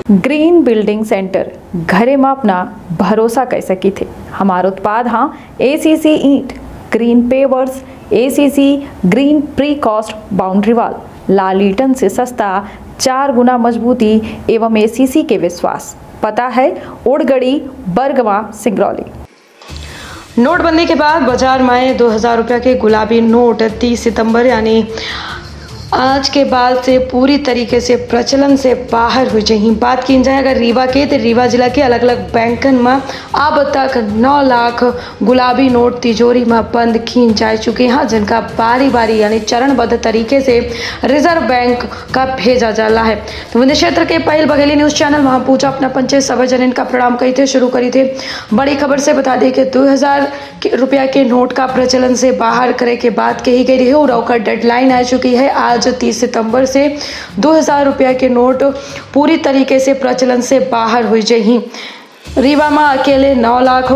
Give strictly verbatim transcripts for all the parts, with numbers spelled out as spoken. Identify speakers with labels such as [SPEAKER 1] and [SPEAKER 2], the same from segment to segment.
[SPEAKER 1] Green building centre घरे में अपना भरोसा कर सकी थे। हमारा उत्पाद हाँ एसीसी ईंट, green pavers, ACC green precast boundary wall, लाल ईटन से सस्ता, चार गुना मजबूती एवं एसीसी के विश्वास। पता है ओडगड़ी, बरगवा, सिंगरौली।
[SPEAKER 2] नोटबंदी के बाद बाजार में दो हज़ार रुपये के गुलाबी नोट तीस सितंबर यानी आज के बाद से पूरी तरीके से प्रचलन से बाहर हो जाए। बात की जाए अगर रीवा के तो रीवा जिला के अलग अलग बैंकन में अब तक नौ लाख गुलाबी नोट तिजोरी में बंद की जा चुके हैं, जिनका बारी बारी यानी चरणबद्ध तरीके से रिजर्व बैंक का भेजा जा रहा है। तो विंध्य क्षेत्र के पहल बघेली न्यूज चैनल वहाँ पूछा अपना पंचायत सभा जन का प्रणाम कही थे शुरू करी थे। बड़ी खबर से बता दें कि दो हजार रुपया के नोट का प्रचलन से बाहर करे के बात कही गई है और उसका डेडलाइन आ चुकी है। आज तीस सितंबर से दो हज़ार रुपया के नोट पूरी तरीके से प्रचलन से बाहर हो जाए। रीवा में अकेले नौ लाख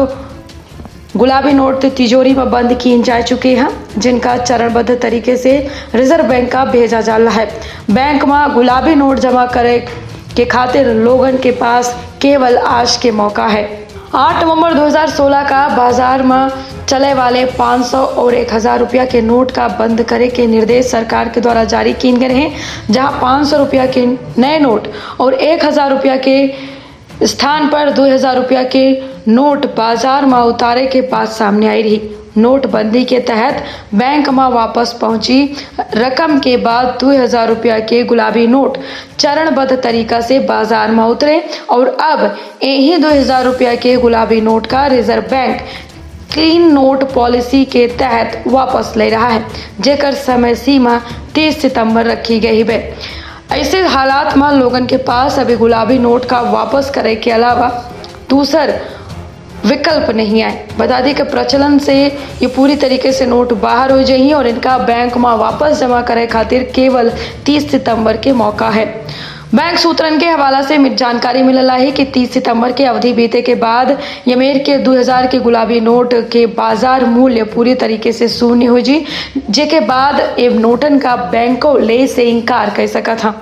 [SPEAKER 2] गुलाबी नोट तिजोरी में बंद किए जा चुके हैं, जिनका चरणबद्ध तरीके से रिजर्व बैंक का भेजा जा रहा है। बैंक में गुलाबी नोट जमा करे के खातिर लोगों के पास केवल आज के मौका है। आठ नवंबर दो हज़ार सोलह का बाजार में चले वाले पाँच सौ और एक हज़ार रुपया के नोट का बंद करे के निर्देश सरकार के द्वारा जारी किए गए हैं, जहां पाँच सौ रुपया के नए नोट और एक हज़ार रुपया के स्थान पर दो हज़ार रुपया के नोट बाजार में उतारे के बाद सामने आई रही। नोटबंदी के तहत बैंक में वापस पहुंची रकम के बाद दो हज़ार रुपया के गुलाबी नोट चरणबद्ध तरीका से बाजार में उतरे और अब यही दो हज़ार रुपया के गुलाबी नोट का reserve bank clean note policy के तहत वापस ले रहा है, जेकर समय सीमा तीस सितंबर रखी गई है। ऐसे हालात में लोगों के पास अभी गुलाबी नोट का वापस करे के अलावा दूसर विकल्प नहीं आए। बता दें कि प्रचलन से ये पूरी तरीके से नोट बाहर हो जाए और इनका बैंक में वापस जमा करे खातिर केवल तीस सितंबर के मौका है। बैंक सूत्रन के हवाला से जानकारी मिलला है कि तीस सितंबर के अवधि बीते के बाद यमेर के दो हज़ार के गुलाबी नोट के बाजार मूल्य पूरी तरीके से शून्य हो जी, जेके बाद एव नोटन का बैंकों ले से इनकार कर सका था।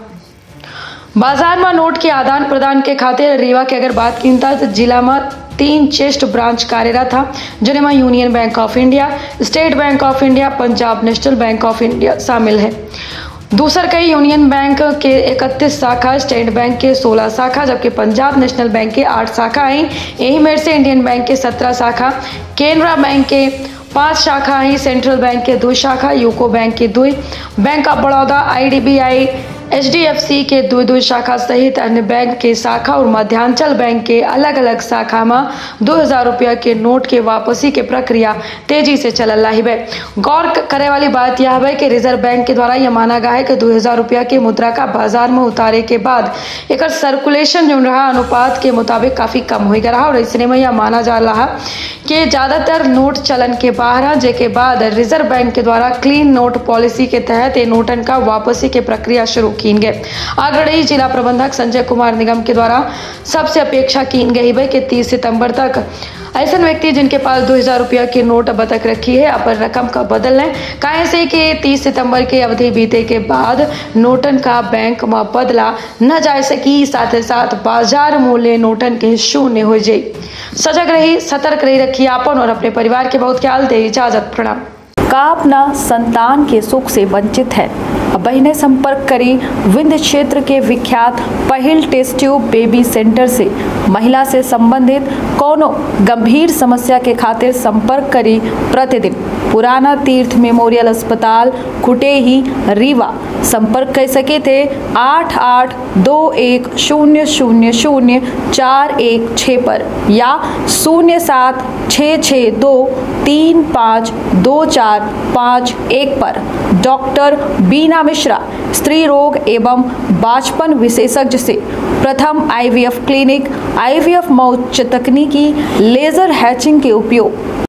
[SPEAKER 2] बाजार में नोट के आदान प्रदान के खातिर रीवा की अगर बात की तो जिला में तीन चेस्ट ब्रांच कार्यरत था, जिनमें union bank of India, state bank of India, Punjab national bank of India शामिल है। दूसर कई यूनियन बैंक के इकतीस शाखा, स्टेट बैंक के सोलह शाखा, जबकि पंजाब नेशनल बैंक के आठ शाखा आई। यही मेर से इंडियन बैंक के सत्रह शाखा, केनरा बैंक के पांच शाखा आई, सेंट्रल बैंक के दो शाखा, यूको बैंक के दो, bank of Baroda, IDBI, HDFC के दो दो शाखा सहित अन्य बैंक के शाखा और मध्यांचल बैंक के अलग अलग शाखा में दो हज़ार रुपया के नोट के वापसी के प्रक्रिया तेजी से चल रही है। गौर करे वाली बात यह है कि रिजर्व बैंक के द्वारा यह माना गया है कि दो हज़ार रुपया के मुद्रा का बाजार में उतारे के बाद एक सर्कुलेशन जो रहा अनुपात के मुताबिक काफी कम हो गया रहा और इसने में यह माना जा रहा कि ज्यादातर नोट चलन के बाहर है, जेके बाद रिजर्व बैंक के द्वारा क्लीन नोट पॉलिसी के तहत नोटन का वापसी की प्रक्रिया शुरू की गए। आगरई जिला प्रबंधक संजय कुमार निगम के द्वारा सबसे अपेक्षा की गई है कि तीस सितंबर तक ऐसे व्यक्ति जिनके पास दो हज़ार रुपया के नोट अब तक रखी है अपन रकम का बदल लें, काहे से कि तीस सितंबर के अवधि बीते के बाद नोटन का बैंक में बदला न जा सकी, साथ ही साथ बाजार मूल्य नोटन के शून्य हो जाए। सजग रही, सतर्क रही, रखिए अपन और अपने परिवार के बहुत ख्याल दे। इजाजत, प्रणाम।
[SPEAKER 1] का अपना संतान के सुख से वंचित है, बहने संपर्क करी विंध्य क्षेत्र के विख्यात पहल टेस्ट ट्यूब बेबी सेंटर से। महिला से संबंधित कोनो गंभीर समस्या के खातिर संपर्क करी प्रतिदिन पुराना तीर्थ मेमोरियल अस्पताल कुटेही रीवा। संपर्क कर सके थे आठ आठ दो एक शून्य शून्य शून्य चार एक छः पर या शून्य सात छः छः दो तीन पाँच दो चार पाँच एक पर। डॉक्टर बीना मिश्रा, स्त्री रोग एवं बाचपन विशेषज्ञ से प्रथम आईवीएफ क्लिनिक, आईवीएफ में उच्च तकनीकी लेजर हैचिंग के उपयोग।